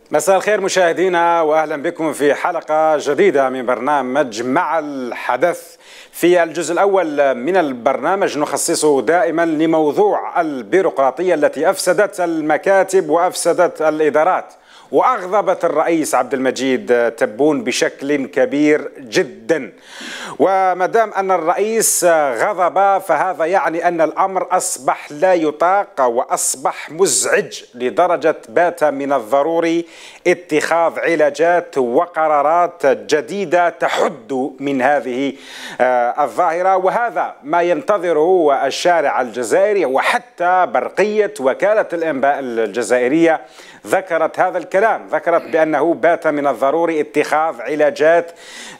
مساء الخير مشاهدينا، واهلا بكم في حلقه جديده من برنامج مع الحدث. في الجزء الاول من البرنامج نخصصه دائما لموضوع البيروقراطيه التي افسدت المكاتب وافسدت الادارات وأغضبت الرئيس عبد المجيد تبون بشكل كبير جدا. وما دام أن الرئيس غضب فهذا يعني أن الأمر أصبح لا يطاق وأصبح مزعج لدرجة بات من الضروري اتخاذ علاجات وقرارات جديدة تحد من هذه الظاهرة. وهذا ما ينتظره الشارع الجزائري، وحتى برقية وكالة الإنباء الجزائرية ذكرت هذا الكلام، ذكرت بأنه بات من الضروري اتخاذ علاجات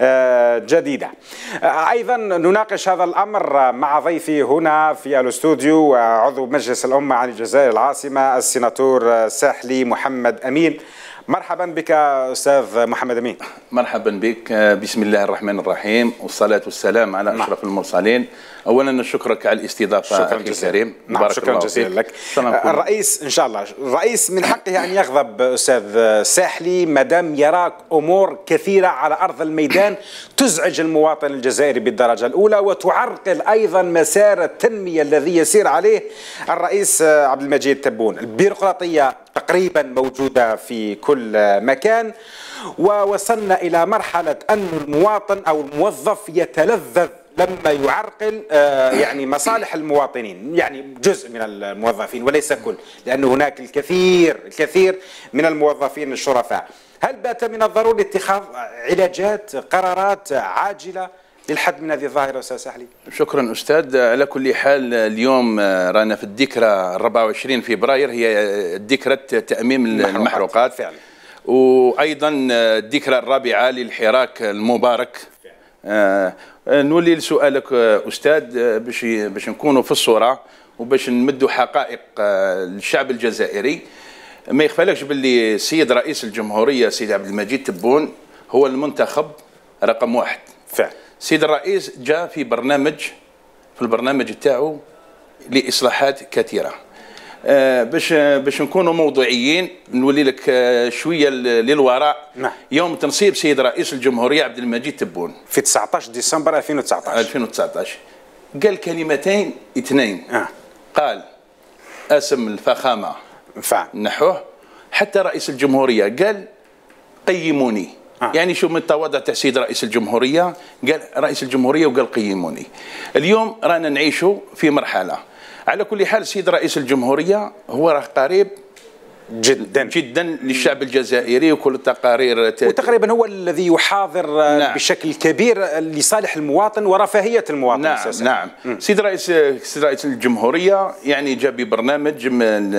جديدة. أيضا نناقش هذا الأمر مع ضيفي هنا في الاستوديو عضو مجلس الأمة عن الجزائر العاصمة السيناتور ساحلي محمد أمين. مرحبا بك أستاذ محمد أمين. مرحبا بك. بسم الله الرحمن الرحيم، والصلاة والسلام على أشرف المرسلين. أولا نشكرك على الاستضافة. شكرا جزيلا. شكرا جزيلا لك. الرئيس إن شاء الله، الرئيس من حقه أن يغضب أستاذ ساحلي ما دام يراك أمور كثيرة على أرض الميدان تزعج المواطن الجزائري بالدرجة الأولى وتعرقل أيضا مسار التنمية الذي يسير عليه الرئيس عبد المجيد تبون. البيروقراطية تقريبا موجودة في كل مكان، ووصلنا إلى مرحلة أن المواطن أو الموظف يتلذذ لما يعرقل يعني مصالح المواطنين، يعني جزء من الموظفين وليس كل، لأن هناك الكثير من الموظفين الشرفاء. هل بات من الضروري اتخاذ علاجات قرارات عاجلة للحد من هذه الظاهرة أستاذ ساحلي؟ شكرا أستاذ. على كل حال اليوم رانا في الذكرى 24 فبراير، هي ذكرى تأميم المحروقات فعلا، وأيضا الذكرى الرابعة للحراك المبارك. نولي لسؤالك أستاذ باش نكونوا في الصورة وباش نمدوا حقائق للشعب الجزائري. ما يخفالكش باللي السيد رئيس الجمهورية سيد عبد المجيد تبون هو المنتخب رقم واحد فعلا. سيد الرئيس جاء في البرنامج تاعو لإصلاحات كثيرة. باش نكونوا موضوعيين نولي لك شويه للوراء. نعم. يوم تنصيب سيد رئيس الجمهوريه عبد المجيد تبون في 19 ديسمبر 2019 قال كلمتين اثنين. قال اسم الفخامه نحوه، حتى رئيس الجمهوريه قال قيموني. يعني شو من التواضع تاع سيد رئيس الجمهوريه، قال رئيس الجمهوريه وقال قيموني. اليوم رانا نعيشوا في مرحله. على كل حال سيد رئيس الجمهورية هو راه قريب جدا للشعب الجزائري، وكل التقارير وتقريبا هو الذي يحاضر بشكل كبير لصالح المواطن ورفاهية المواطن. نعم. سيد رئيس الجمهورية يعني جاب برنامج من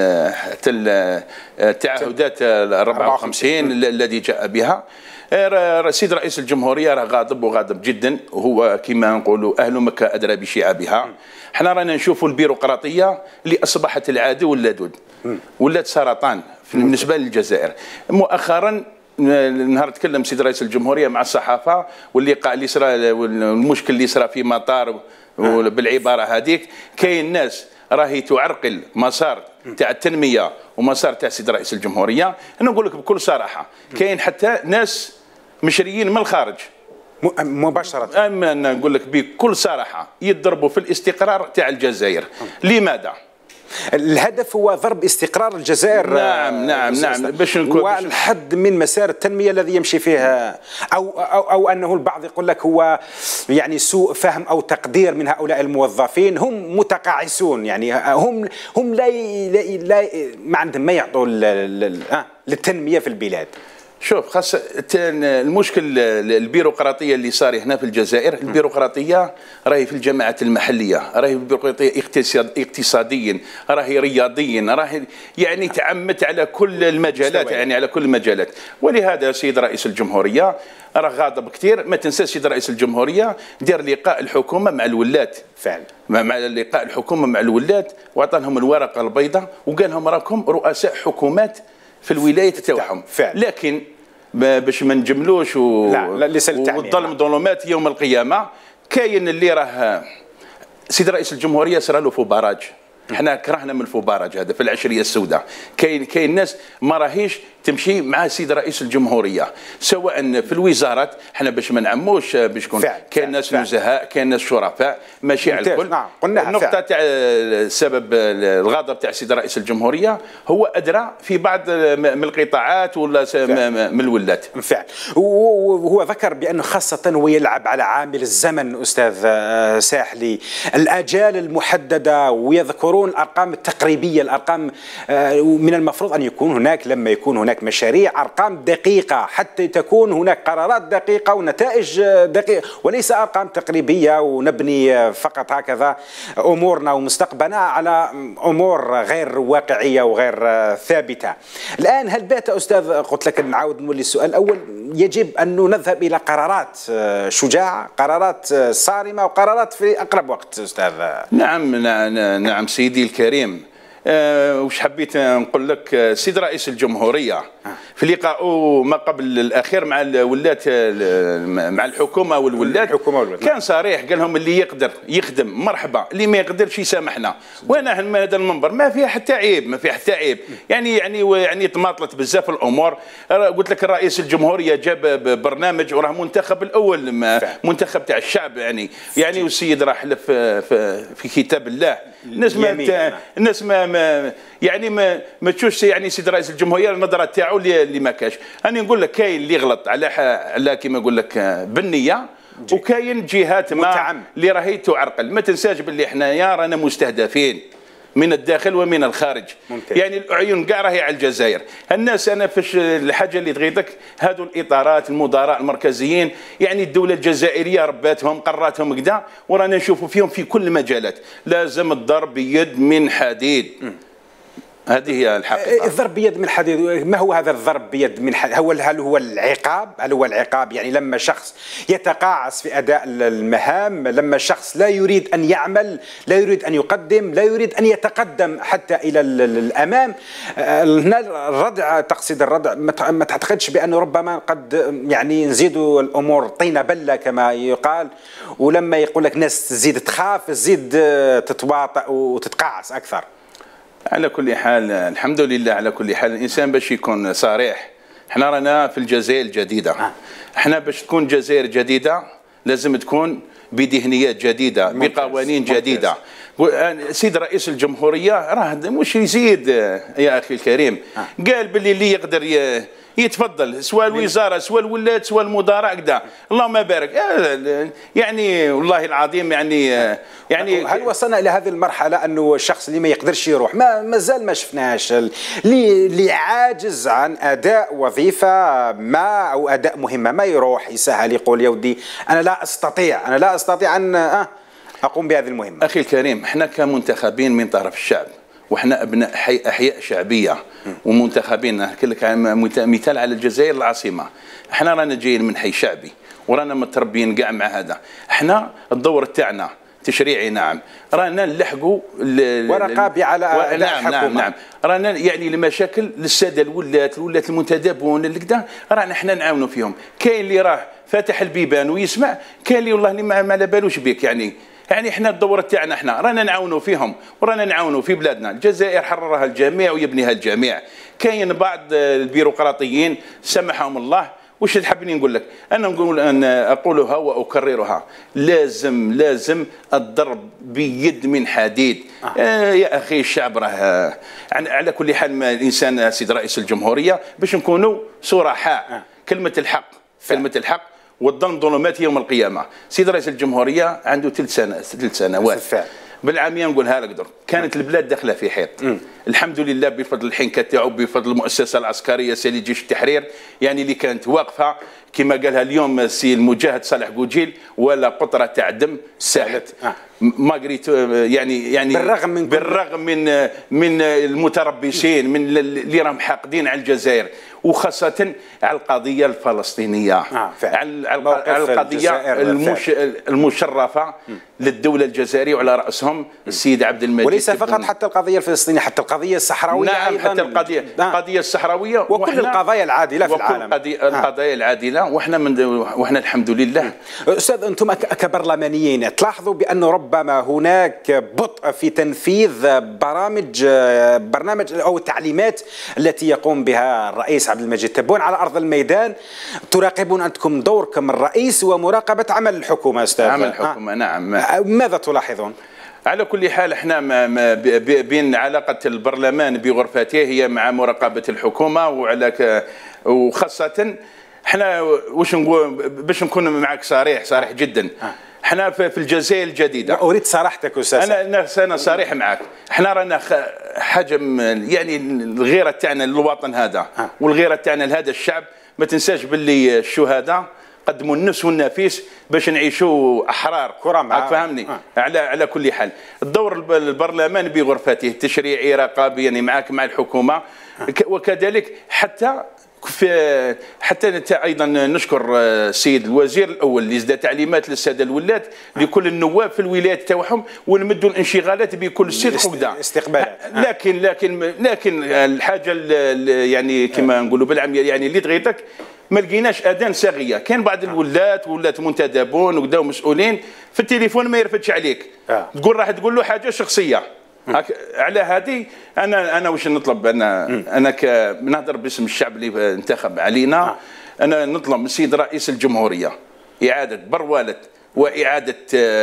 التعهدات 54 الذي جاء بها. سيد رئيس الجمهورية راه غاضب جدا، وهو كما نقولوا أهل مكة أدرى بشعابها. حنا رانا نشوفوا البيروقراطية اللي أصبحت العدو اللدود، ولات سرطان بالنسبة للجزائر. مؤخرا نهار تكلم سيد رئيس الجمهورية مع الصحافة واللقاء اللي صرا والمشكل اللي صرا في مطار بالعبارة هذيك، كاين ناس راهي تعرقل مسار تاع التنمية ومسار تاع سيد رئيس الجمهورية. أنا نقول لك بكل صراحة كاين حتى ناس مشريين من الخارج مباشرة، أما نقول لك بكل صراحة يضربوا في الاستقرار تاع الجزائر. لماذا؟ الهدف هو ضرب استقرار الجزائر. نعم باش نكون والحد من مسار التنمية الذي يمشي فيه، أو أنه البعض يقول لك هو يعني سوء فهم أو تقدير من هؤلاء الموظفين. هم متقاعسون، يعني هم لا ما عندهم ما يعطوا للتنمية في البلاد. شوف، خاصة المشكل البيروقراطية اللي صار هنا في الجزائر، البيروقراطية راهي في الجماعات المحلية، راهي بيروقراطية اقتصاديا، راهي رياضيا، راهي يعني تعمت على كل المجالات، يعني على كل المجالات. ولهذا سيد رئيس الجمهورية راه غاضب كثير. ما تنساش سيد رئيس الجمهورية دار لقاء الحكومة مع الولاة فعلا، مع لقاء الحكومة مع الولاة، وعطاهم الورقة البيضاء وقال لهم راكم رؤساء حكومات في الولاية تاعهم. لكن باش ما نجملوش والظلم ظلمات يوم القيامة. كاين اللي راه سيد رئيس الجمهورية صرا له في باراج احنا كرهنا من الفبارج هذا في العشريه السوداء. كاين ناس ما راهيش تمشي مع سيد رئيس الجمهوريه، سواء في الوزارات، احنا باش ما نعموش باش يكون كاين ناس نزهاء، كاين ناس شرفاء، ماشي على الكل. نعم قلناها. النقطه تاع سبب الغضب تاع سيد رئيس الجمهوريه هو ادرى في بعض من القطاعات ولا من الولات. بالفعل. وهو ذكر بانه خاصه هو يلعب على عامل الزمن استاذ ساحلي، الاجال المحدده، ويذكرون الارقام التقريبيه، الارقام من المفروض ان يكون هناك لما يكون هناك مشاريع ارقام دقيقه حتى تكون هناك قرارات دقيقه ونتائج دقيقه، وليس ارقام تقريبيه ونبني فقط هكذا امورنا ومستقبلنا على امور غير واقعيه وغير ثابته. الان هل بات استاذ، قلت لك نعاود نولي السؤال الاول، يجب ان نذهب الى قرارات شجاعه، قرارات صارمه، وقرارات في اقرب وقت استاذ. نعم سيدي الكريم. وش حبيت نقول لك، سيد رئيس الجمهوريه في لقائه ما قبل الاخير مع الولات، مع الحكومه والولات، كان صريح، قال لهم اللي يقدر يخدم مرحبا، اللي ما يقدرش يسامحنا. وانا من هذا المنبر ما فيها حتى عيب، ما فيها حتى عيب، يعني تماطلت بزاف الامور. قلت لك الرئيس الجمهوريه جاب برنامج وراه منتخب الاول، منتخب تاع الشعب، يعني والسيد راه حلف في كتاب الله. الناس ما تشوفش يعني سيد رئيس الجمهوريه النظره تاعو اللي ما كاش. انا نقول لك كاين اللي يغلط على كيما نقول لك بالنيه، وكاين جهات ما اللي راهي تعرقل. ما تنساش باللي احنا رانا مستهدفين من الداخل ومن الخارج. ممتاز. يعني الاعين كاع راهي على الجزائر. الناس انا فاش الحاجه اللي تغيظك هذو الاطارات المدراء المركزيين، يعني الدوله الجزائريه رباتهم قراتهم كذا، ورانا نشوفوا فيهم في كل المجالات. لازم الضرب بيد من حديد. هذه هي الحقيقة. الضرب بيد من حديد، ما هو هذا الضرب بيد من حديد؟ هل هو العقاب؟ هل هو العقاب يعني لما شخص يتقاعس في أداء المهام، لما شخص لا يريد أن يعمل، لا يريد أن يقدم، لا يريد أن يتقدم حتى إلى الأمام؟ هنا الردع، تقصد الردع، ما تعتقدش بأنه ربما قد يعني نزيدوا الأمور طينة بلة كما يقال، ولما يقول لك ناس تزيد تخاف، تزيد تتواطأ وتتقاعس أكثر؟ على كل حال الحمد لله، على كل حال الانسان باش يكون صريح، احنا رانا في الجزائر الجديده. احنا باش تكون جزائر جديده لازم تكون بذهنيات جديده، بقوانين جديده. سيد رئيس الجمهوريه راه مش يزيد يا اخي الكريم، قال باللي اللي يقدر يتفضل، سواء الوزاره سواء الولات سواء المدراء كذا، اللهم بارك. يعني والله العظيم يعني هل وصلنا الى هذه المرحله انه الشخص اللي ما يقدرش يروح، ما زال ما شفناش، اللي عاجز عن اداء وظيفه ما او اداء مهمه ما يروح يسهل، يقول يا ودي انا لا استطيع ان اقوم بهذه المهمه؟ اخي الكريم، احنا كمنتخبين من طرف الشعب، واحنا ابناء احياء شعبيه ومنتخبين. لك مثال على الجزائر العاصمه، احنا رانا جايين من حي شعبي ورانا متربيين كاع مع هذا. احنا الدور تاعنا تشريعي، نعم، رانا نلحقوا ورقابي على اداء الحكومه. نعم رانا يعني المشاكل للساده الولات المنتدبون اللي كذا، رانا احنا نعاونوا فيهم. كاين اللي راه فاتح البيبان ويسمع، كاين اللي والله ما على بالوش بك. يعني احنا الدور تاعنا احنا رانا نعاونوا فيهم ورانا نعاونوا في بلادنا. الجزائر حررها الجميع ويبنيها الجميع. كاين بعض البيروقراطيين سمحهم الله. وش تحبني نقول لك؟ انا نقول ان اقولها واكررها، لازم الضرب بيد من حديد. يا اخي الشعب راه على كل حال الانسان سيد رئيس الجمهوريه باش نكونوا صرحاء، كلمه الحق والظن ظلمات يوم القيامه. سيد رئيس الجمهوريه عنده 3 سنوات بالعاميه نقولها لك درك، كانت البلاد داخله في حيط. الحمد لله بفضل الحنكه تاعو، بفضل المؤسسه العسكريه سالي جيش التحرير، يعني اللي كانت واقفه كما قالها اليوم السي المجاهد صالح قوجيل، ولا قطره تاع دم سالت. ماغريت يعني بالرغم من المتربصين، من اللي راهم حاقدين على الجزائر، وخاصة على القضية الفلسطينية، على القضية المشرفة للدولة الجزائرية وعلى رأسهم السيد عبد المجيد، وليس فقط حتى القضية الفلسطينية، حتى القضية الصحراوية. نعم، حتى القضية الصحراوية وكل القضايا العادلة في العالم، القضايا العادلة. وإحنا الحمد لله. أستاذ، أنتم كبرلمانيين تلاحظوا بأنه ربما هناك بطء في تنفيذ برنامج أو التعليمات التي يقوم بها الرئيس عبد المجيد تبون على أرض الميدان. تراقبون أنتم دوركم الرئيس ومراقبة عمل الحكومة أستاذ. عمل الحكومة نعم. ماذا تلاحظون؟ على كل حال احنا بين علاقة البرلمان بغرفته هي مع مراقبة الحكومة، وخاصة احنا واش نقول باش نكون معك صريح جدا. احنا في الجزائر الجديدة، اريد صراحتك استاذ. انا صريح معك. احنا رانا حجم يعني الغيرة تاعنا للوطن هذا والغيرة تاعنا لهذا الشعب. ما تنساش باللي الشهداء قدموا النفس والنفيس باش نعيشوا احرار كرام، فهمني. على كل حال الدور البرلمان بغرفته تشريعي رقابي، يعني معك مع الحكومه، وكذلك حتى ايضا نشكر السيد الوزير الاول اللي زاد تعليمات للساده الولاد لكل النواب في الولايات تاعهم، ونمدوا الانشغالات بكل صدق وكذا استقبالات. لكن الحاجه يعني كما نقولوا بالعاميه يعني اللي تغيتك ما لقيناش اذان صاغيه. كاين بعض ولات منتدبون وكذا مسؤولين في التليفون ما يرفدش عليك، تقول راح تقول له حاجه شخصيه. على هذه انا واش نطلب؟ انا نهضر باسم الشعب اللي انتخب علينا. انا نطلب من السيد رئيس الجمهوريه اعاده برواله واعاده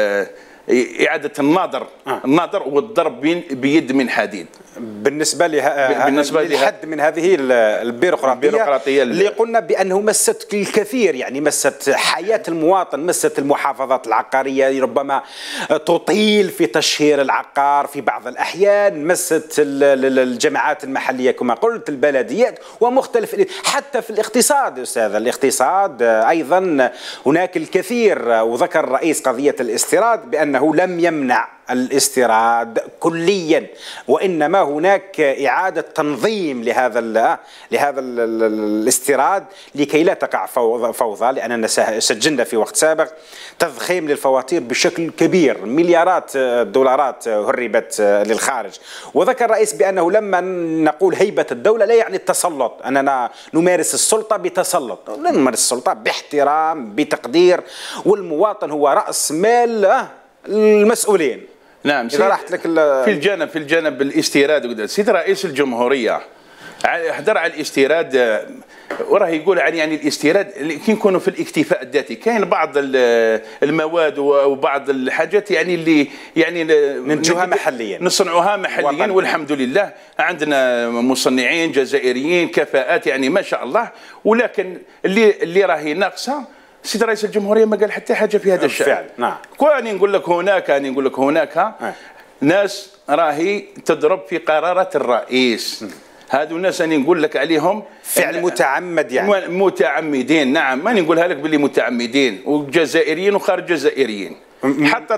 النظر والضرب بيد من حديد بالنسبه للحد من هذه البيروقراطيه اللي قلنا بانه مست الكثير، يعني مست حياه المواطن، مست المحافظات العقاريه، ربما تطيل في تشهير العقار في بعض الاحيان، مست الجماعات المحليه كما قلت، البلديات ومختلف، حتى في الاقتصاد استاذ. الاقتصاد ايضا هناك الكثير، وذكر الرئيس قضيه الاستيراد بانه لم يمنع الاستيراد كليا، وانما هناك اعاده تنظيم لهذا الاستيراد لكي لا تقع فوضى، لاننا سجلنا في وقت سابق تضخيم للفواتير بشكل كبير، مليارات الدولارات هربت للخارج. وذكر الرئيس بانه لما نقول هيبه الدوله لا يعني التسلط، اننا نمارس السلطه بتسلط، لا نمارس السلطه باحترام بتقدير، والمواطن هو راس مال المسؤولين. نعم. إذا رحت لك في الجانب الاستيراد، سيد رئيس الجمهوريه حضر على الاستيراد، وراه يقول يعني الاستيراد كي نكونوا في الاكتفاء الذاتي. كاين بعض المواد وبعض الحاجات يعني اللي يعني ننتجوها محليا، نصنعوها محليا، والحمد لله عندنا مصنعين جزائريين كفاءات يعني ما شاء الله. ولكن اللي راهي ناقصه سيد رئيس الجمهورية ما قال حتى حاجة في هذا الشأن. نعم. كوني نقول لك هناك ناس راهي تضرب في قرارات الرئيس. هذو الناس أنا نقول لك عليهم فعل متعمد، يعني متعمدين. نعم، ماني نقولها لك باللي متعمدين، وجزائريين وخارج جزائريين. حتى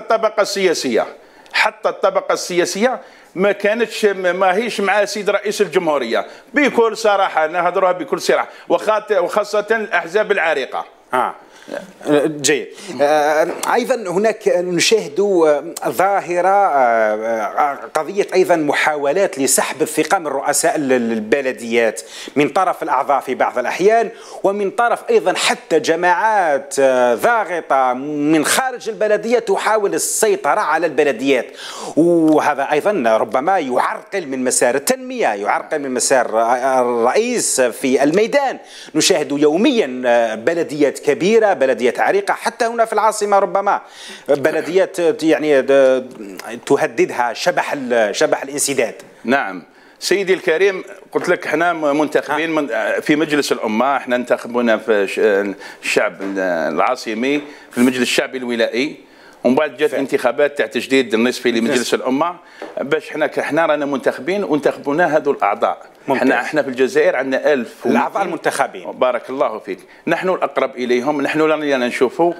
الطبقة السياسية ما كانتش ما هيش مع سيد رئيس الجمهورية بكل صراحة، نهضروها بكل صراحة، وخاصة الأحزاب العريقة. جيد. أيضا هناك نشاهد ظاهرة، قضية أيضا محاولات لسحب الثقة من رؤساء البلديات من طرف الأعضاء في بعض الأحيان، ومن طرف أيضا حتى جماعات ضاغطة من خارج البلدية تحاول السيطرة على البلديات، وهذا أيضا ربما يعرقل من مسار التنمية، يعرقل من مسار الرئيس في الميدان. نشاهد يوميا بلديات كبيرة، بلديات عريقة، حتى هنا في العاصمة ربما بلديات يعني تهددها شبح الانسداد. نعم سيدي الكريم، قلت لك احنا منتخبين في مجلس الأمة، احنا انتخبونا في الشعب العاصمي في المجلس الشعبي الولائي، ومن بعد جات انتخابات تاع تجديد النصفي لمجلس الأمة، باش احنا رانا منتخبين وانتخبونا هذو الأعضاء. احنا في الجزائر عندنا 1000 الأعضاء المنتخبين. بارك الله فيك. نحن الأقرب إليهم، نحن رانا نشوفوا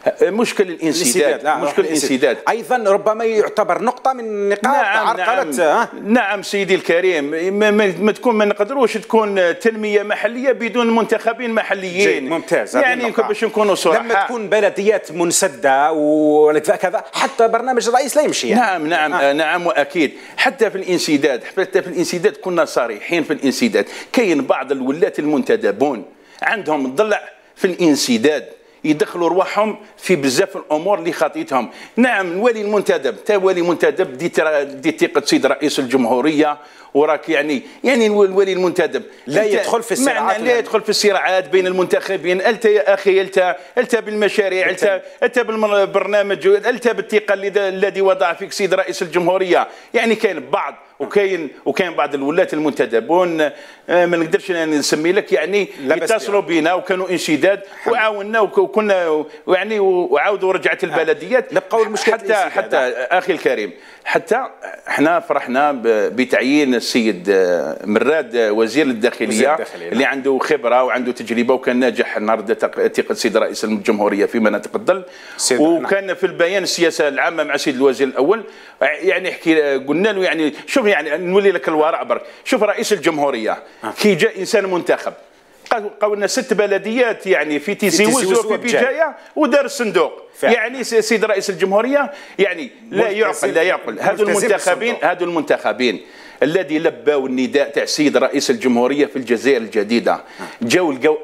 مشكل الانسداد. مشكل الانسداد ايضا ربما يعتبر نقطه من نقاط عرقله. نعم سيدي الكريم، ما نقدروش تكون تنميه محليه بدون منتخبين محليين. ممتاز. يعني باش نكونوا صراحه، لما تكون بلديات منسده وكذا حتى برنامج الرئيس لا يمشي يعني. نعم واكيد. حتى في الانسداد كنا صريحين في الانسداد. كاين بعض الولاة المنتدبون عندهم ضلع في الانسداد، يدخلوا رواحهم في بزاف الامور اللي خاطيتهم. نعم الولي المنتدب ولي منتدب دي ثقه سيد رئيس الجمهوريه، وراك يعني الولي المنتدب لا يدخل في الصراعات، لا يدخل في الصراعات بين المنتخبين. انت يا اخي انت بالمشاريع، انت بالبرنامج، انت بالثقه الذي وضع فيك سيد رئيس الجمهوريه. يعني كاين بعض وكاين بعض الولاة المنتدبون ما نقدرش نسمي لك، يعني يتصلوا بنا وكانوا انشداد وعاوننا وكنا يعني وعاودوا رجعت البلديات. نبقاو المشكل حتى اخي الكريم، حتى احنا فرحنا بتعيين السيد مراد وزير الداخليه اللي عنده خبره وعنده تجربه وكان ناجح النهارده ثقه السيد رئيس الجمهوريه في مناطق الظل. وكان في البيان السياسه العامه مع السيد الوزير الاول يعني قلنا له يعني شوف، يعني نولي لك الوراء برك. شوف رئيس الجمهوريه كي جاء انسان منتخب قالوا لنا 6 بلديات يعني في تيزي وزو وفي بجايه ودار الصندوق. يعني سيد رئيس الجمهوريه يعني لا يعقل هذو المنتخبين الذي لبوا النداء تاع السيد رئيس الجمهوريه في الجزائر الجديده لقاو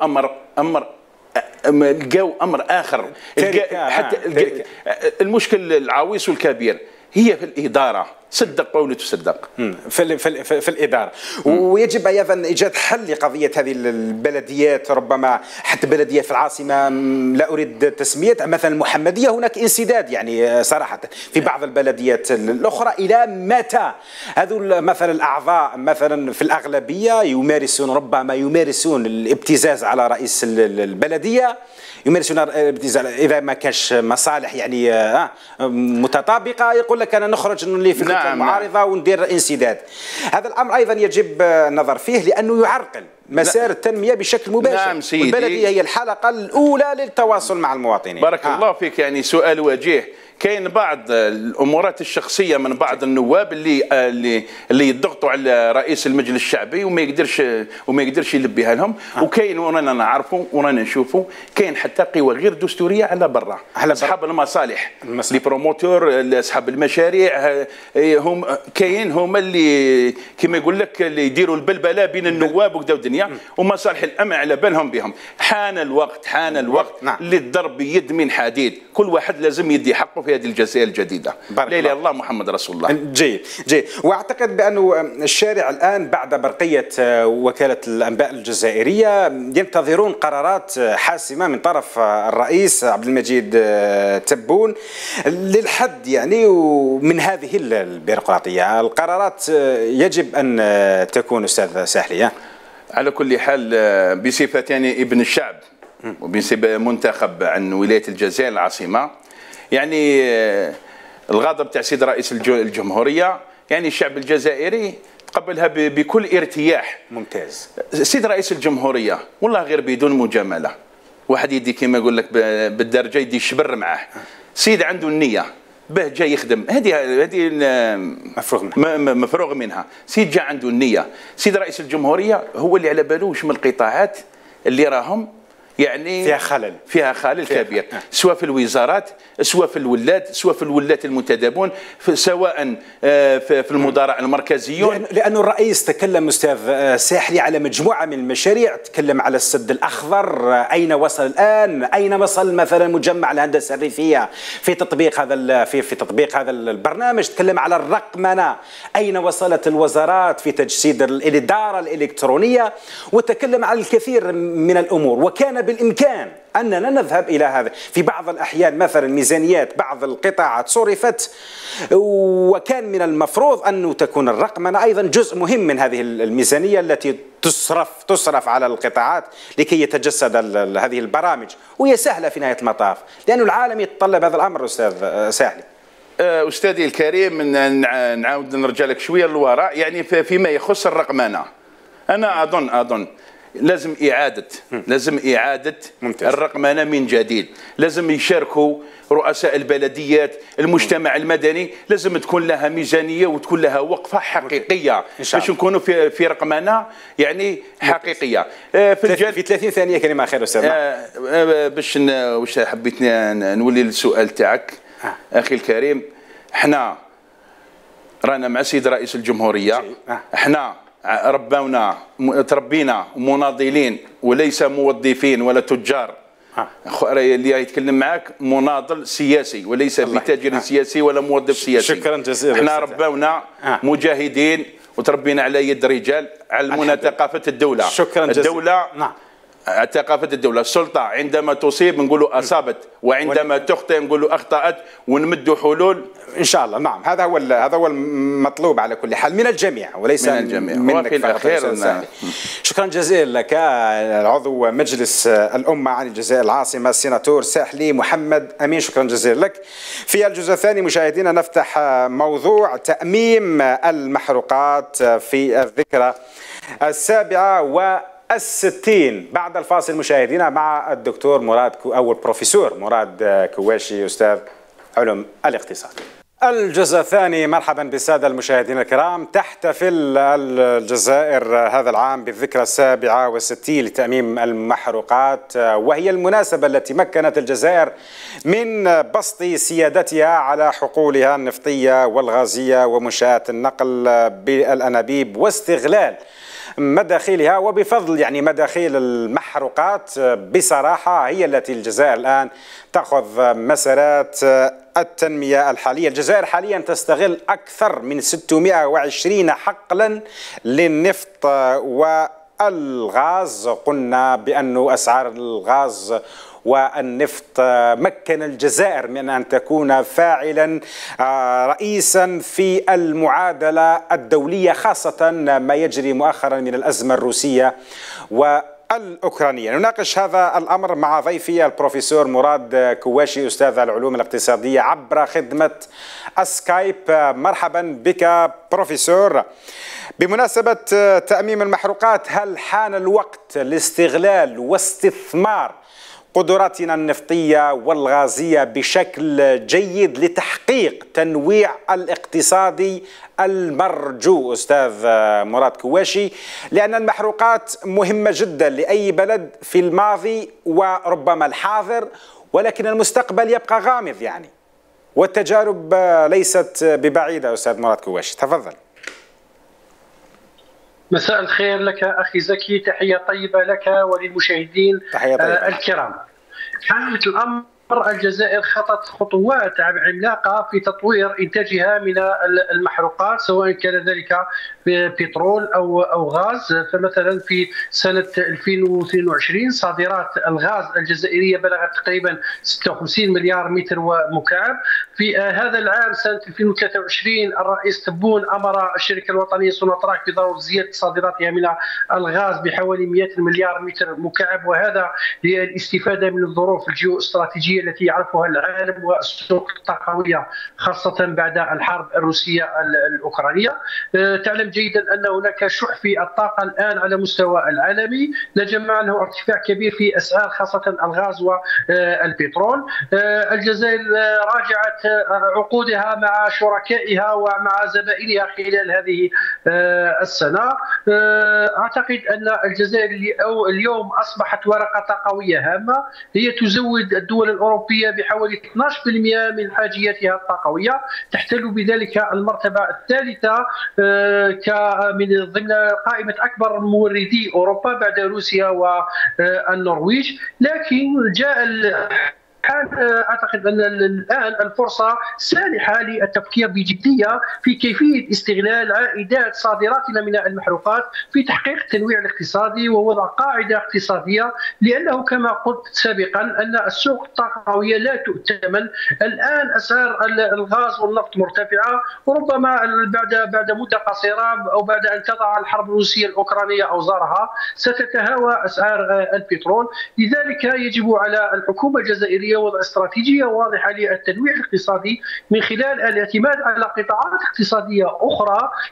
امر اخر. حتى المشكل العويص والكبير هي في الاداره. صدق ولا تصدق في الاداره. ويجب ايضا ايجاد حل لقضيه هذه البلديات، ربما حتى بلديه في العاصمه لا اريد تسميه مثلا المحمديه هناك انسداد يعني صراحه. في بعض البلديات الاخرى الى متى هذو مثلا الاعضاء مثلا في الاغلبيه ربما يمارسون الابتزاز على رئيس البلديه، يمارسون الابتزاز اذا ما كانش مصالح يعني متطابقه، يقول لك انا نخرج نولي في المعارضه وندير انسداد. هذا الامر ايضا يجب النظر فيه لانه يعرقل مسار التنميه بشكل مباشر. نعم سيدي. والبلديه هي الحلقه الاولى للتواصل مع المواطنين. بارك الله فيك. يعني سؤال وجيه. كاين بعض الامورات الشخصيه من بعض النواب اللي يضغطوا على رئيس المجلس الشعبي وما يقدرش يلبيها لهم. وكاين ورانا نعرفوا ورانا نشوفوا كاين حتى قوى غير دستوريه على برا، اصحاب المصالح لي بروموتور، اصحاب المشاريع، هما اللي كما يقول لك اللي يديروا البلبله بين النواب وكذا الدنيا ومصالح الامن على بالهم بهم. حان الوقت للضرب يد من حديد. كل واحد لازم يدي حقه في هذه الجزائر الجديدة. لا اله الا الله محمد رسول الله. جيد. واعتقد بانه الشارع الان بعد برقيه وكاله الانباء الجزائريه ينتظرون قرارات حاسمه من طرف الرئيس عبد المجيد تبون للحد يعني من هذه البيروقراطيه. القرارات يجب ان تكون استاذ ساحلي. على كل حال بصفه يعني ابن الشعب وبصفه منتخب عن ولايه الجزائر العاصمه، يعني الغضب تاع سيد رئيس الجمهوريه يعني الشعب الجزائري تقبلها بكل ارتياح. ممتاز. سيد رئيس الجمهوريه والله غير بدون مجامله، واحد يدي كما يقول لك بالدرجه يدي الشبر معاه. سيد عنده النيه باه جاي يخدم، هذه مفروغ منها. سيد جا عنده النيه. سيد رئيس الجمهوريه هو اللي على باله واش من القطاعات اللي راهم يعني فيها خلل كبير، سواء في الوزارات سواء في الولاد سواء في الولاة المنتدبون سواء في المدراء المركزيون. لأن الرئيس تكلم أستاذ ساحلي على مجموعة من المشاريع، تكلم على السد الأخضر أين وصل الآن، أين وصل مثلا مجمع الهندسة الريفية في تطبيق هذا في تطبيق هذا البرنامج، تكلم على الرقمنة أين وصلت الوزارات في تجسيد الإدارة الإلكترونية، وتكلم على الكثير من الأمور. وكان بالإمكان أننا نذهب إلى هذا. في بعض الأحيان مثلا ميزانيات بعض القطاعات صرفت، وكان من المفروض أن تكون الرقمنة أيضا جزء مهم من هذه الميزانية التي تصرف على القطاعات لكي يتجسد هذه البرامج، وهي سهلة في نهاية المطاف لأن العالم يتطلب هذا الأمر. أستاذ ساحلي. أستاذي الكريم، نعاود نرجع لك شوية للوراء يعني فيما يخص الرقمنة. أنا أظن لازم إعادة ممتاز. الرقمنة من جديد. لازم يشاركوا رؤساء البلديات، المجتمع المدني، لازم تكون لها ميزانية وتكون لها وقفة حقيقية باش نكونوا في رقمنة يعني حقيقية. في 30 ثانية كلمة أخيرة أستاذ. باش واش حبيت نولي للسؤال تاعك أخي الكريم. احنا رانا مع السيد رئيس الجمهورية. احنا تربينا مناضلين وليس موظفين ولا تجار. اللي يتكلم معك مناضل سياسي وليس بتاجر سياسي ولا موظف سياسي. شكرا جزيلا. احنا ربونا مجاهدين وتربينا على يد رجال علمونا ثقافة الدولة. شكرا جزيلا. الدولة ثقافة الدولة. السلطة عندما تصيب نقولوا أصابت، وعندما تخطئ نقولوا أخطأت، ونمدوا حلول إن شاء الله. نعم، هذا هو المطلوب على كل حال من الجميع وليس من الجميع. وفي الأخير شكرا جزيلا لك العضو مجلس الأمة عن الجزائر العاصمة السيناتور ساحلي محمد أمين. شكرا جزيلا لك. في الجزء الثاني مشاهدينا نفتح موضوع تأميم المحروقات في الذكرى 67 بعد الفاصل مشاهدينا مع الدكتور أو البروفيسور مراد كواشي أستاذ علوم الاقتصاد. الجزء الثاني. مرحبا بالسادة المشاهدين الكرام. تحتفل الجزائر هذا العام بالذكرى 67 لتأميم المحروقات، وهي المناسبة التي مكنت الجزائر من بسط سيادتها على حقولها النفطية والغازية ومنشآت النقل بالأنابيب واستغلال مداخيلها. وبفضل مداخيل المحروقات بصراحة هي التي الجزائر الآن تأخذ مسارات التنمية الحالية. الجزائر حاليا تستغل أكثر من 620 حقلا للنفط والغاز. قلنا بأن أسعار الغاز والنفط مكن الجزائر من أن تكون فاعلا رئيسا في المعادلة الدولية، خاصة ما يجري مؤخرا من الأزمة الروسية والأوكرانية. نناقش هذا الأمر مع ضيفي البروفيسور مراد كواشي أستاذ العلوم الاقتصادية عبر خدمة سكايب. مرحبا بك بروفيسور. بمناسبة تأميم المحروقات، هل حان الوقت لاستغلال واستثمار قدراتنا النفطية والغازية بشكل جيد لتحقيق تنويع الاقتصادي المرجو أستاذ مراد كواشي؟ لأن المحروقات مهمة جدا لأي بلد في الماضي وربما الحاضر، ولكن المستقبل يبقى غامض والتجارب ليست ببعيدة. أستاذ مراد كواشي تفضل. مساء الخير لك أخي زكي، تحية طيبة لك وللمشاهدين الكرام. حالة الأمر الجزائر خطت خطوات عملاقة في تطوير إنتاجها من المحروقات، سواء كان ذلك بترول أو غاز. فمثلا في سنة 2022 صادرات الغاز الجزائرية بلغت تقريبا 56 مليار متر مكعب. في هذا العام سنة 2023 الرئيس تبون أمر الشركة الوطنية سوناتراك بضرورة زيادة صادراتها من الغاز بحوالي 100 مليار متر مكعب، وهذا للاستفادة من الظروف الجيوستراتيجية التي يعرفها العالم والسوق الطاقوية، خاصة بعد الحرب الروسية الأوكرانية. تعلم جيدا أن هناك شح في الطاقة الآن على مستوى العالمي، نجم عنه ارتفاع كبير في أسعار خاصة الغاز والبترول. الجزائر راجعت عقودها مع شركائها ومع زبائنها خلال هذه السنة. أعتقد أن الجزائر اليوم أصبحت ورقة طاقوية هامة، هي تزود الدول الأوروبية بحوالي 12% من حاجياتها الطاقوية، تحتل بذلك المرتبة الثالثة من ضمن قائمة أكبر موردي أوروبا بعد روسيا والنرويج. لكن جاء أعتقد أن الآن الفرصة سانحة للتفكير بجدية في كيفية استغلال عائدات صادراتنا من المحروقات في تحقيق التنويع الاقتصادي ووضع قاعدة اقتصادية، لأنه كما قلت سابقا أن السوق الطاقوية لا تؤتمن. الآن أسعار الغاز والنفط مرتفعة، وربما بعد مدة قصيرة أو بعد أن تضع الحرب الروسية الأوكرانية أوزارها ستتهاوى أسعار البترول. لذلك يجب على الحكومة الجزائرية وضع استراتيجية واضحة للتنويع الاقتصادي من خلال الاعتماد على قطاعات اقتصادية أخرى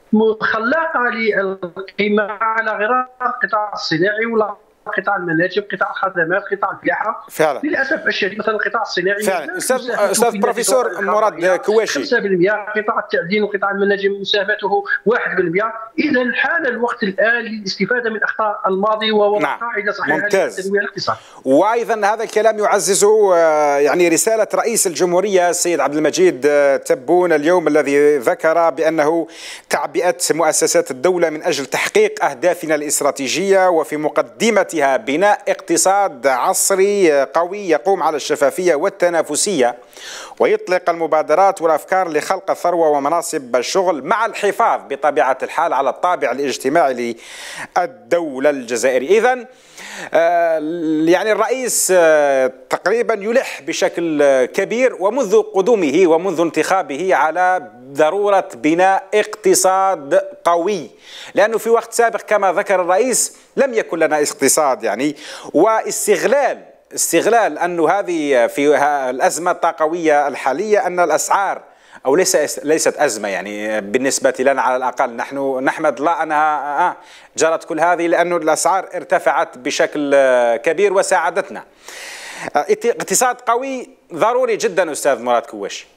خلاقه للقيمه على غرار القطاع الصناعي ولا قطاع المناجم، قطاع الخدمات، قطاع الفلاحه. فعلا للاسف الشديد مثلا القطاع الصناعي فعلا. استاذ بروفيسور مراد كواشي، 5%، قطاع التعدين وقطاع المناجم مساهمته 1%. اذا حان الوقت الان للاستفاده من اخطاء الماضي ووضع قاعده صحيحه لتنويع الاقتصاد. وايضا هذا الكلام يعزز يعني رساله رئيس الجمهوريه السيد عبد المجيد تبون اليوم، الذي ذكر بانه تعبئه مؤسسات الدوله من اجل تحقيق اهدافنا الاستراتيجيه، وفي مقدمتها بناء اقتصاد عصري قوي يقوم على الشفافية والتنافسية، ويطلق المبادرات والأفكار لخلق الثروة ومناصب الشغل مع الحفاظ بطبيعة الحال على الطابع الاجتماعي للدولة الجزائرية. إذن يعني الرئيس تقريبا يلح بشكل كبير ومنذ قدومه ومنذ انتخابه على ضرورة بناء اقتصاد قوي، لأنه في وقت سابق كما ذكر الرئيس لم يكن لنا اقتصاد يعني، واستغلال أنه هذه في الأزمة الطاقوية الحالية أن الأسعار أو ليست أزمة يعني بالنسبة لنا على الأقل، نحن نحمد الله أنها جرت كل هذه لأن الأسعار ارتفعت بشكل كبير وساعدتنا. اقتصاد قوي ضروري جدا أستاذ مراد كواشي.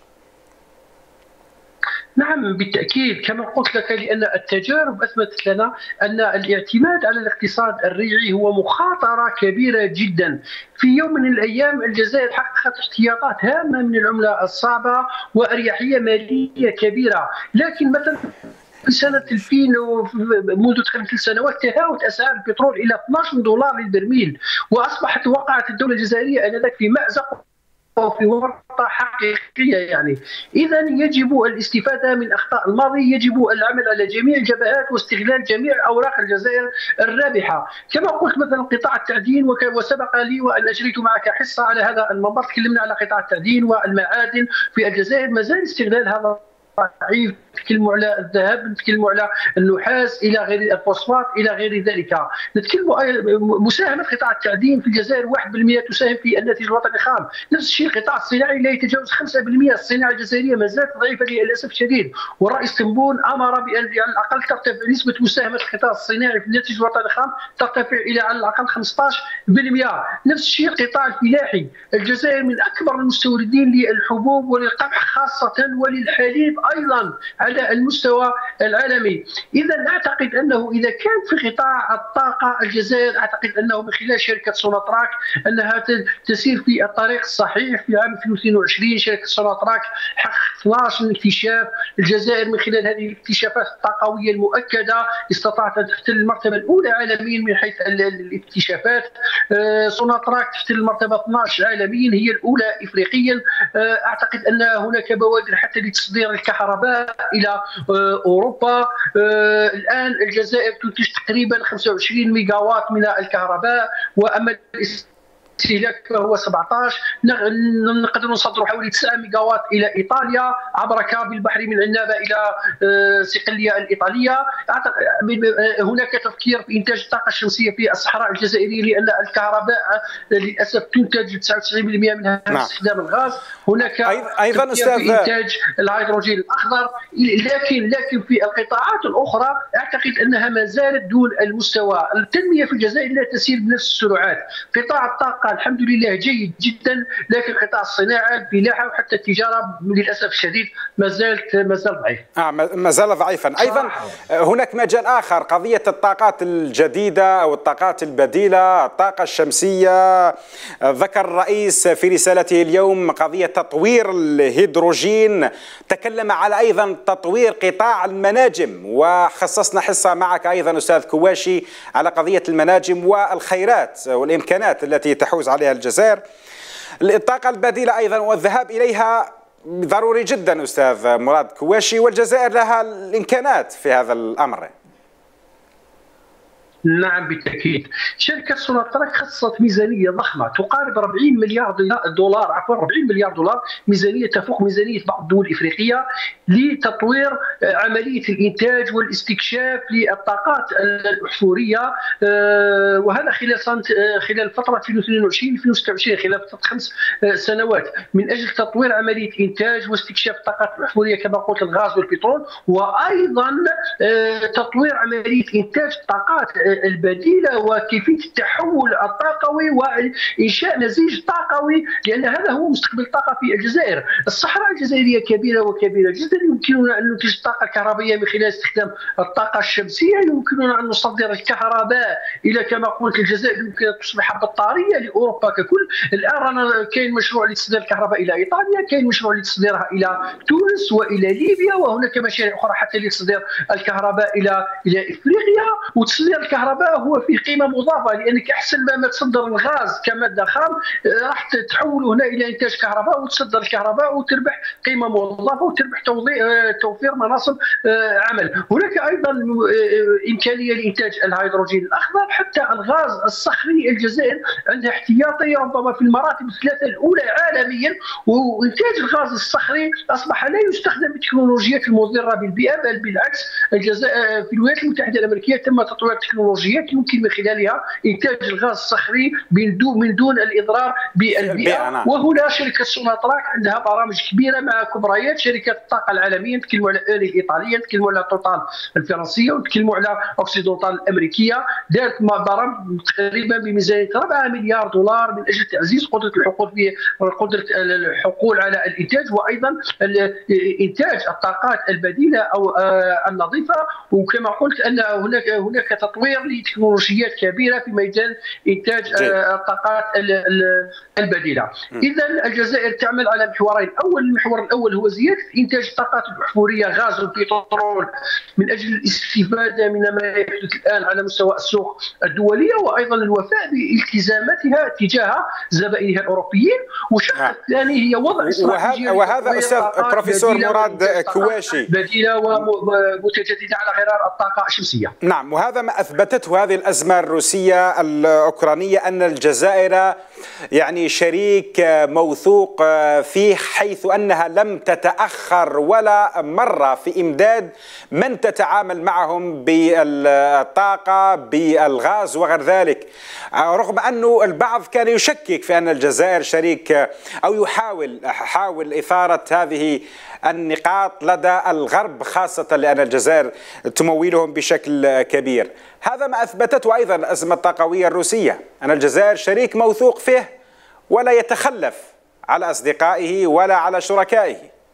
نعم بالتأكيد، كما قلت لك، لأن التجارب أثبتت لنا أن الاعتماد على الاقتصاد الريعي هو مخاطرة كبيرة جدا. في يوم من الأيام الجزائر حققت احتياطات هامة من العملة الصعبة وأريحية مالية كبيرة، لكن مثلا في سنة 2000 منذ 3 سنوات تهاوت أسعار البترول إلى $12 للبرميل، وأصبحت وقعت الدولة الجزائرية آنذاك في مأزق وفي ورطة حقيقية يعني. إذا يجب الاستفادة من أخطاء الماضي، يجب العمل على جميع الجبهات واستغلال جميع أوراق الجزائر الرابحة. كما قلت مثلا قطاع التعدين، وسبق لي وأن أجريت معك حصة على هذا المنبر، تكلمنا على قطاع التعدين والمعادن في الجزائر. ما زال استغلال هذا ضعيف، نتكلموا على الذهب، نتكلموا على النحاس الى غير الفوسفات الى غير ذلك. نتكلموا مساهمه قطاع التعدين في الجزائر 1% تساهم في الناتج الوطني الخام. نفس الشيء القطاع الصناعي لا يتجاوز 5%. الصناعه الجزائريه ما زالت ضعيفه للاسف الشديد، والرئيس تبون امر بان على الاقل ترتفع نسبه مساهمه القطاع الصناعي في الناتج الوطني الخام، ترتفع الى على الاقل 15%. نفس الشيء القطاع الفلاحي، الجزائر من اكبر المستوردين للحبوب وللقمح خاصه وللحليب ايضا على المستوى العالمي. إذا أعتقد أنه إذا كان في قطاع الطاقة الجزائر، أعتقد أنه من خلال شركة سوناتراك أنها تسير في الطريق الصحيح. في عام 2022 شركة سوناتراك حققت 12 اكتشاف. الجزائر من خلال هذه الاكتشافات الطاقوية المؤكدة استطاعت أن تحتل المرتبة الأولى عالميا من حيث الاكتشافات. سوناتراك تحتل المرتبة 12 عالميا، هي الأولى إفريقيا. أعتقد أن هناك بوادر حتى لتصدير الكهرباء إلى أوروبا. الآن الجزائر تنتج تقريبا 25 ميجاوات من الكهرباء، وأما استهلاك هو 17. نقدر نصدر حوالي 9 ميجاوات الى ايطاليا عبر كابل البحري من عنابه الى صقليه الايطاليه. هناك تفكير في انتاج الطاقه الشمسيه في الصحراء الجزائريه، لان الكهرباء للاسف تنتج 99% منها باستخدام الغاز. هناك ايضا استاذ في انتاج الهيدروجين الاخضر، لكن في القطاعات الاخرى اعتقد انها ما زالت دون المستوى. التنميه في الجزائر لا تسير بنفس السرعات. قطاع الطاقه الحمد لله جيد جدا، لكن قطاع الصناعه الفلاحه وحتى التجاره للاسف الشديد ما زال ضعيف. ما زال ضعيفا. ايضا هناك مجال اخر، قضيه الطاقات الجديده او الطاقات البديله، الطاقه الشمسيه. ذكر الرئيس في رسالته اليوم قضيه تطوير الهيدروجين، تكلم على ايضا تطوير قطاع المناجم، وخصصنا حصه معك ايضا استاذ كواشي على قضيه المناجم والخيرات والامكانات التي تحوز عليها الجزائر. الطاقة البديلة أيضا والذهاب إليها ضروري جدا أستاذ مراد كواشي، والجزائر لها الإمكانات في هذا الأمر. نعم بالتأكيد. شركة سوناتراك خصصت ميزانية ضخمة تقارب 40 مليار دولار، عفوا 40 مليار دولار، ميزانية تفوق ميزانية بعض الدول الإفريقية لتطوير عملية الإنتاج والاستكشاف للطاقات الأحفورية، وهذا خلال فترة 2022-2026، خلال فترة 5 سنوات، من أجل تطوير عملية إنتاج واستكشاف الطاقات الأحفورية كما قلت الغاز والبترول، وأيضا تطوير عملية إنتاج الطاقات البديلة وكيفية التحول الطاقوي وإنشاء نسيج طاقوي، لأن هذا هو مستقبل الطاقة في الجزائر. الصحراء الجزائرية كبيرة وكبيرة جدا، يمكننا أن ننتج الطاقة الكهربائية من خلال استخدام الطاقة الشمسية، يمكننا أن نصدر الكهرباء إلى كما قلت الجزائر، يمكن أن تصبح بطارية لأوروبا ككل. الآن رانا كاين مشروع لتصدير الكهرباء إلى إيطاليا، كاين مشروع لتصديرها إلى تونس وإلى ليبيا، وهناك مشاريع أخرى حتى لتصدير الكهرباء إلى إفريقيا. وتصدير الكهرباء هو فيه قيمه مضافه، لانك احسن ما تصدر الغاز كماده خام، راح تحول هنا الى انتاج كهرباء وتصدر الكهرباء وتربح قيمه مضافه وتربح توفير مناصب عمل. هناك ايضا امكانيه لانتاج الهيدروجين الاخضر، حتى الغاز الصخري الجزائر عندها احتياطي ربما في المراتب الثلاثه الاولى عالميا، وانتاج الغاز الصخري اصبح لا يستخدم بالتكنولوجيات المضره بالبيئه، بل بالعكس. الجزائر في الولايات المتحده الامريكيه تم تطوير تكنولوجيات يمكن من خلالها انتاج الغاز الصخري من دون الاضرار بالبيئه. وهنا شركه سوناتراك عندها برامج كبيره مع كبريات شركات الطاقه العالميه، نتكلموا على ايري الايطاليه، نتكلموا على توتال الفرنسيه، ونتكلموا على اوكسيدونتال الامريكيه. دارت برامج تقريبا بميزانيه 4 مليار دولار من اجل تعزيز قدره الحقول على الانتاج، وايضا انتاج الطاقات البديله او النظيفه. وكما قلت ان هناك تطوير لتكنولوجيات كبيره في ميدان انتاج الطاقات البديله. اذا الجزائر تعمل على محورين، المحور الاول هو زياده انتاج الطاقات الاحفوريه غاز والبترول من اجل الاستفاده من ما يحدث الان على مستوى السوق الدوليه، وايضا الوفاء بالتزاماتها تجاه زبائنها الاوروبيين. والشق الثاني هي وضع استراتيجيه وهذا استاذ بروفيسور مراد كواشي بديله ومتجدده على غرار الطاقه الشمسيه. نعم، وهذا ما اثبتته هذه الازمه الروسيه الاوكرانيه، ان الجزائر يعني شريك موثوق فيه، حيث انها لم تتاخر ولا مره في امداد من تتعامل معهم بالطاقه بالغاز وغير ذلك، رغم انه البعض كان يشكك في ان الجزائر شريك او يحاول اثاره هذه النقاط لدى الغرب، خاصه لان الجزائر تمولهم بشكل كبير. هذا ما اثبتته ايضا الازمه الطاقويه الروسيه، ان الجزائر شريك موثوق فيه ولا يتخلف على اصدقائه ولا على شركائه.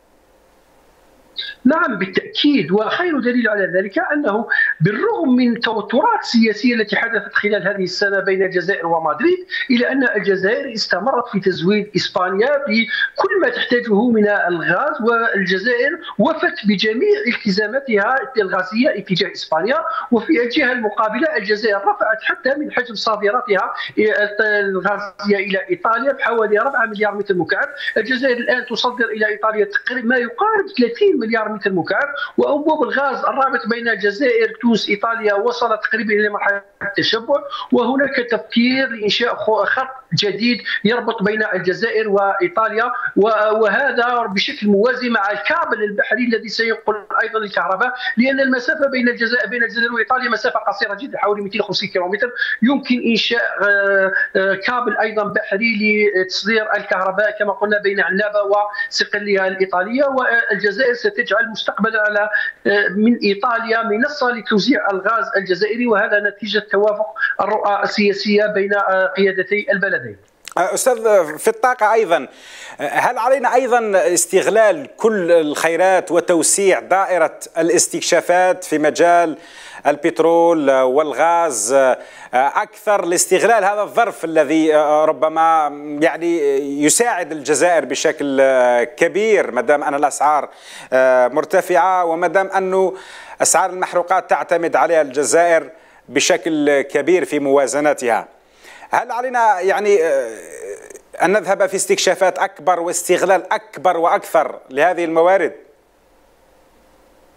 نعم بالتأكيد، وخير دليل على ذلك أنه بالرغم من التوترات السياسية التي حدثت خلال هذه السنة بين الجزائر ومدريد، إلا أن الجزائر استمرت في تزويد إسبانيا بكل ما تحتاجه من الغاز، والجزائر وفت بجميع التزاماتها الغازية اتجاه إسبانيا. وفي الجهة المقابلة الجزائر رفعت حتى من حجم صادراتها الغازية إلى إيطاليا بحوالي 4 مليار متر مكعب. الجزائر الآن تصدر إلى إيطاليا تقريبا ما يقارب 30 مليار متر مكعب، وانبوب الغاز الرابط بين الجزائر تونس ايطاليا وصل تقريبا الى مرحله التشبع. وهناك تفكير لانشاء خط جديد يربط بين الجزائر وايطاليا، وهذا بشكل موازي مع الكابل البحري الذي سينقل ايضا الكهرباء، لان المسافه بين الجزائر وايطاليا مسافه قصيره جدا حوالي 250 كيلومتر. يمكن انشاء كابل ايضا بحري لتصدير الكهرباء كما قلنا بين عنابه وصقليه الايطاليه. والجزائر ستجعل مستقبلا على من ايطاليا منصه لتوزيع الغاز الجزائري، وهذا نتيجه توافق الرؤى السياسيه بين قيادتي البلدين. أستاذ، في الطاقة أيضا، هل علينا أيضا استغلال كل الخيرات وتوسيع دائرة الاستكشافات في مجال البترول والغاز أكثر لاستغلال هذا الظرف الذي ربما يعني يساعد الجزائر بشكل كبير، ما دام أن الأسعار مرتفعة وما دام أنه أسعار المحروقات تعتمد عليها الجزائر بشكل كبير في موازنتها؟ هل علينا يعني أن نذهب في استكشافات أكبر واستغلال أكبر وأكثر لهذه الموارد؟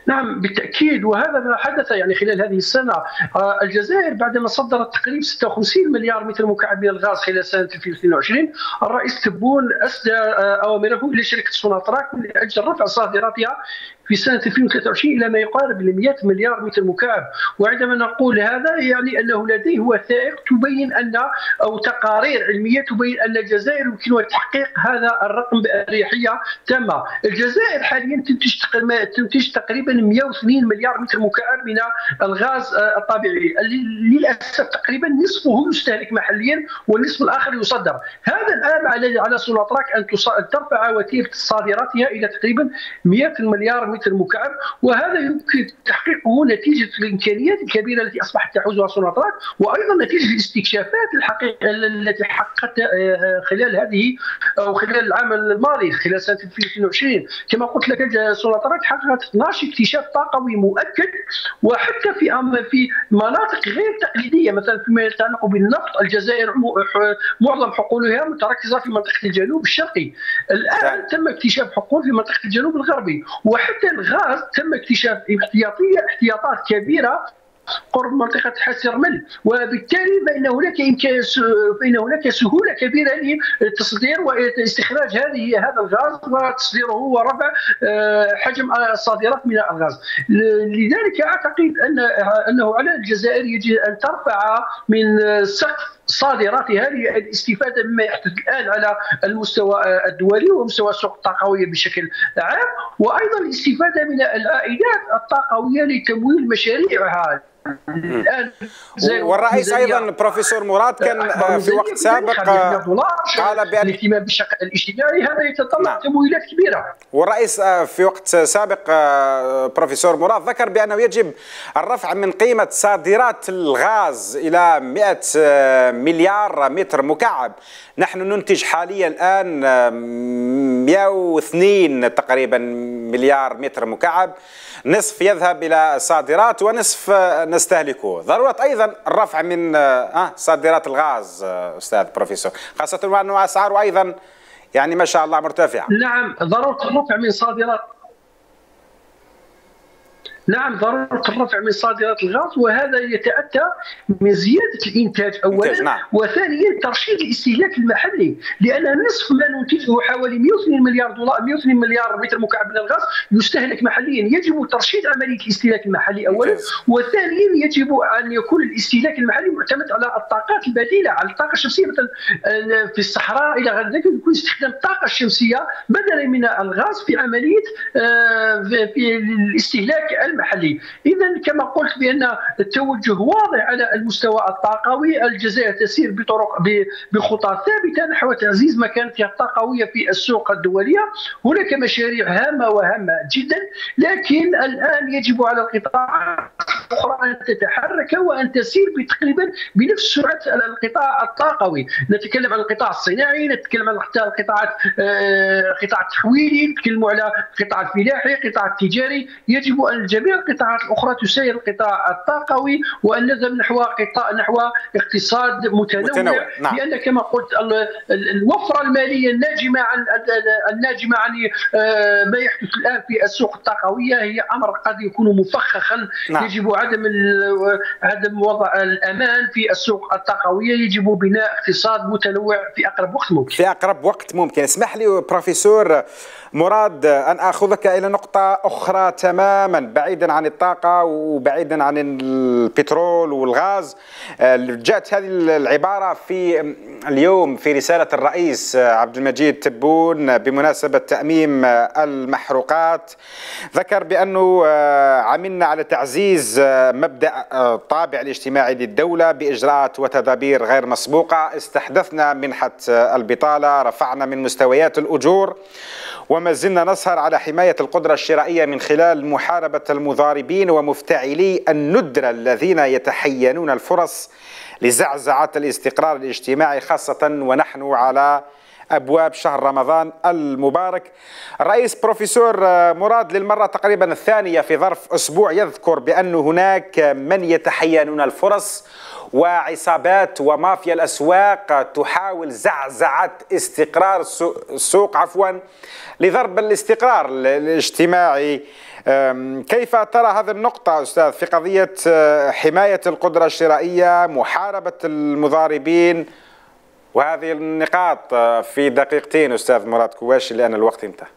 نعم بالتأكيد، وهذا ما حدث يعني خلال هذه السنة. الجزائر بعدما صدرت تقريبا 56 مليار متر مكعب من الغاز خلال سنة 2022، الرئيس تبون أسدى أوامره إلى شركة سوناتراك من أجل رفع صادراتها في سنة 2023 إلى ما يقارب 100 مليار متر مكعب. وعندما نقول هذا يعني أنه لديه وثائق تبين أن أو تقارير علمية تبين أن الجزائر يمكنها تحقيق هذا الرقم بأريحية تامة. الجزائر حاليا تنتج تقريبا 102 مليار متر مكعب من الغاز الطبيعي، للأسف تقريبا نصفه يستهلك محليا والنصف الآخر يصدر. هذا الآن على سوناتراك أن ترفع وتيرة صادراتها إلى تقريبا 100 مليار متر مكعب، وهذا يمكن تحقيقه نتيجة الإمكانيات الكبيرة التي أصبحت تحوزها سوناتراك، وأيضا نتيجة الاستكشافات الحقيقية التي حققت خلال هذه أو خلال العام الماضي خلال سنة 2022. كما قلت لك سوناتراك حققت 12 اكتشاف طاقوي مؤكد، وحتى في مناطق غير تقليدية، مثلا فيما يتعلق بالنفط الجزائر معظم حقولها متركزة في منطقة الجنوب الشرقي. الآن تم اكتشاف حقول في منطقة الجنوب الغربي، وحتى الغاز تم اكتشاف احتياطات كبيرة قرب منطقة حسر مل، وبالتالي فإن هناك سهولة كبيرة لتصدير واستخراج هذا الغاز وتصديره ورفع حجم الصادرات من الغاز. لذلك أعتقد أنه على الجزائر يجب أن ترفع من سقف صادراتها للاستفاده مما يحدث الان على المستوى الدولي ومستوى السوق الطاقويه بشكل عام، وايضا الاستفاده من العائدات الطاقويه لتمويل مشاريعها. الان والرئيس ايضا بروفيسور مراد كان في وقت سابق قال بان الاهتمام بالشق الاجتماعي هذا يتطلب تمويلات كبيره. والرئيس في وقت سابق بروفيسور مراد ذكر بانه يجب الرفع من قيمه صادرات الغاز الى 100 مليار متر مكعب. نحن ننتج حاليا الان 102 تقريبا مليار متر مكعب، نصف يذهب الى صادرات ونصف نستهلكه. ضروره ايضا الرفع من صادرات الغاز استاذ بروفيسور، خاصه وانه اسعاره ايضا يعني ما شاء الله مرتفعه. نعم ضروره الرفع من صادرات صادرات الغاز، وهذا يتأتى من زيادة الإنتاج أولا، وثانيا ترشيد الاستهلاك المحلي، لأن نصف ما ننتجه حوالي 102 مليار متر مكعب من الغاز يستهلك محليا. يجب ترشيد عملية الاستهلاك المحلي أولا، وثانيا يجب أن يكون الاستهلاك المحلي معتمد على الطاقات البديلة، على الطاقة الشمسية. مثلا في الصحراء إلى غير ذلك يكون استخدام الطاقة الشمسية بدلا من الغاز في عملية في الاستهلاك المحلي. إذا كما قلت بأن التوجه واضح على المستوى الطاقوي، الجزائر تسير بخطى ثابتة نحو تعزيز مكانتها الطاقوية في السوق الدولية. هناك مشاريع هامة وهامة جدا، لكن الآن يجب على القطاع الأخرى أن تتحرك وأن تسير تقريبا بنفس سرعة القطاع الطاقوي. نتكلم عن القطاع الصناعي، نتكلم عن قطاع التحويلي، نتكلم على القطاع الفلاحي، القطاع التجاري. يجب أن جميع القطاعات الأخرى تسير القطاع الطاقوي، وأن نذهب نحو اقتصاد متنوع. لأن كما قلت الوفرة المالية الناجمة عن ما يحدث الآن في السوق الطاقوية هي أمر قد يكون مفخخا. يجب عدم وضع الأمان في السوق الطاقوية، يجب بناء اقتصاد متنوع في أقرب وقت ممكن. اسمح لي بروفيسور مراد أن أخذك إلى نقطة أخرى تماما بعيدا عن الطاقة وبعيدا عن البترول والغاز. جاءت هذه العبارة في اليوم في رسالة الرئيس عبد المجيد تبون بمناسبة تأميم المحروقات. ذكر بأنه عملنا على تعزيز مبدأ الطابع الاجتماعي للدولة بإجراءات وتدابير غير مسبوقة، استحدثنا منحة البطالة، رفعنا من مستويات الأجور، وما زلنا نسهر على حماية القدرة الشرائية من خلال محاربة المضاربين ومفتعلي الندرة الذين يتحينون الفرص لزعزعة الاستقرار الاجتماعي، خاصة ونحن على أبواب شهر رمضان المبارك. الرئيس بروفيسور مراد للمرة تقريبا الثانية في ظرف أسبوع يذكر بأن هناك من يتحينون الفرص وعصابات ومافيا الأسواق تحاول زعزعة استقرار السوق لضرب الاستقرار الاجتماعي. كيف ترى هذه النقطة أستاذ في قضية حماية القدرة الشرائية، محاربة المضاربين وهذه النقاط في دقيقتين أستاذ مراد كواشي لأن الوقت انتهى؟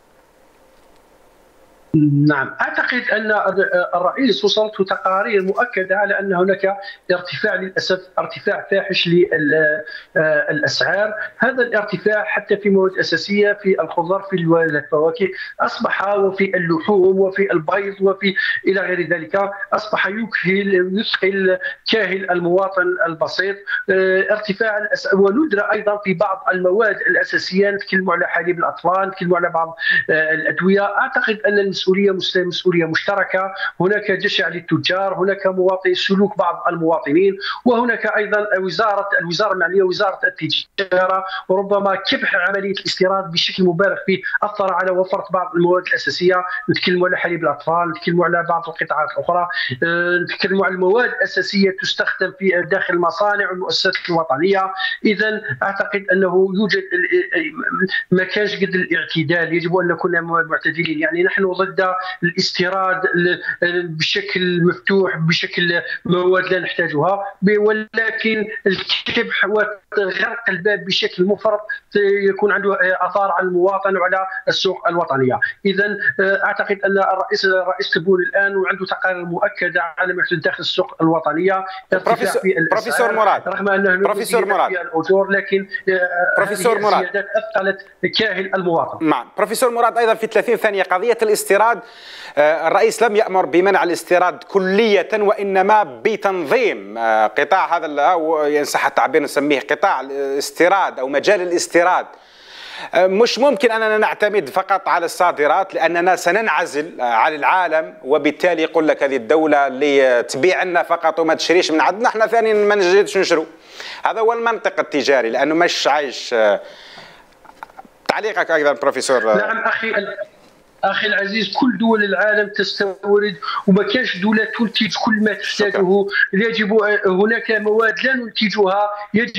نعم، أعتقد أن الرئيس وصلته تقارير مؤكدة على أن هناك ارتفاع للأسف ارتفاع فاحش للأسعار. هذا الارتفاع حتى في مواد أساسية في الخضر في الفواكه أصبح، وفي اللحوم وفي البيض وفي إلى غير ذلك، أصبح يثقل كاهل المواطن البسيط. ارتفاع وندرة أيضا في بعض المواد الأساسية، نتكلم على حليب الأطفال، نتكلم على بعض الأدوية. أعتقد أن مسؤولية مشتركة. هناك جشع للتجار، هناك سلوك بعض المواطنين، وهناك ايضا الوزاره المعنيه وزاره التجاره، وربما كبح عمليه الاستيراد بشكل مبالغ فيه اثر على وفره بعض المواد الاساسيه. نتكلم على حليب الاطفال، نتكلم على بعض القطاعات الاخرى، نتكلم على المواد الاساسيه تستخدم في داخل المصانع والمؤسسات الوطنيه. اذا اعتقد انه يوجد ما كانش قد الاعتدال، يجب ان نكون معتدلين. يعني نحن ضد الاستيراد بشكل مفتوح بشكل مواد لا نحتاجها، ولكن الكبح وغرق الباب بشكل مفرط يكون عنده اثار على المواطن وعلى السوق الوطنيه. اذا اعتقد ان الرئيس تبون الان وعنده تقارير مؤكده على ما يحدث داخل السوق الوطنيه. بروفيسور مراد، رغم انه بروفيسور مراد في الاجور، لكن بروفيسور مراد الزيادات اثقلت كاهل المواطن. نعم بروفيسور مراد، ايضا في 30 ثانيه قضيه الاستيراد. الرئيس لم يأمر بمنع الاستيراد كلية، وإنما بتنظيم قطاع هذا، أو إن صح التعبير نسميه قطاع الاستيراد أو مجال الاستيراد. مش ممكن أننا نعتمد فقط على الصادرات، لأننا سننعزل عن العالم، وبالتالي يقول لك هذه الدولة اللي تبيع لنا فقط وما تشريش من عندنا، احنا ثانيا ما نجدش نشرو. هذا هو المنطق التجاري، لأنه مش عايش. تعليقك أيضا بروفيسور؟ نعم أخي العزيز، كل دول العالم تستورد، وما كانش دولة تنتج كل ما تحتاجه. يجب هناك مواد لا ننتجها،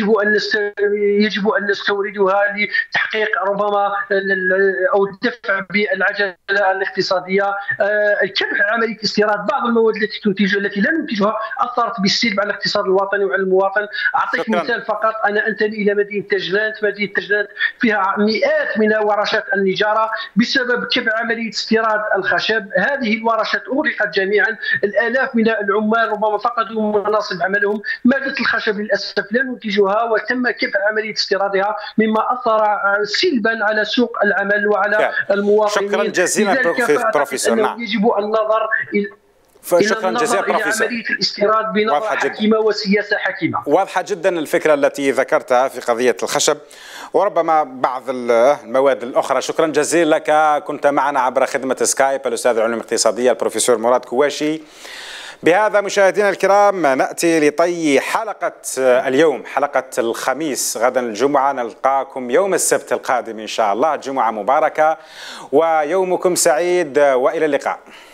يجب أن نستوردها لتحقيق ربما أو الدفع بالعجلة الاقتصادية. كبح عملية استيراد بعض المواد التي لا ننتجها أثرت بالسلب على الاقتصاد الوطني وعلى المواطن. أعطيك مثال فقط، أنا أنتمي إلى مدينة تجلانت. مدينة تجلانت فيها مئات من ورشات النجارة بسبب كبح عملية استيراد الخشب. هذه الورشات أغلقت جميعا، الآلاف من العمال ربما فقدوا مناصب عملهم. مادة الخشب للأسف لا ننتجها، وتم كبح عملية استيرادها، مما أثر سلبا على سوق العمل وعلى المواطنين. شكرا جزيلا بروفيسور. نعم، يجب النظر شكرا جزيلا بروفيسور. عملية الاستيراد بنظرة حكيمة وسياسة حكيمة. واضحة جدا الفكرة التي ذكرتها في قضية الخشب وربما بعض المواد الأخرى. شكرا جزيلا لك. كنت معنا عبر خدمة سكايب الأستاذ العلوم الاقتصادية البروفيسور مراد كواشي. بهذا مشاهدينا الكرام نأتي لطي حلقة اليوم، حلقة الخميس. غدا الجمعة نلقاكم يوم السبت القادم إن شاء الله. جمعة مباركة ويومكم سعيد، وإلى اللقاء.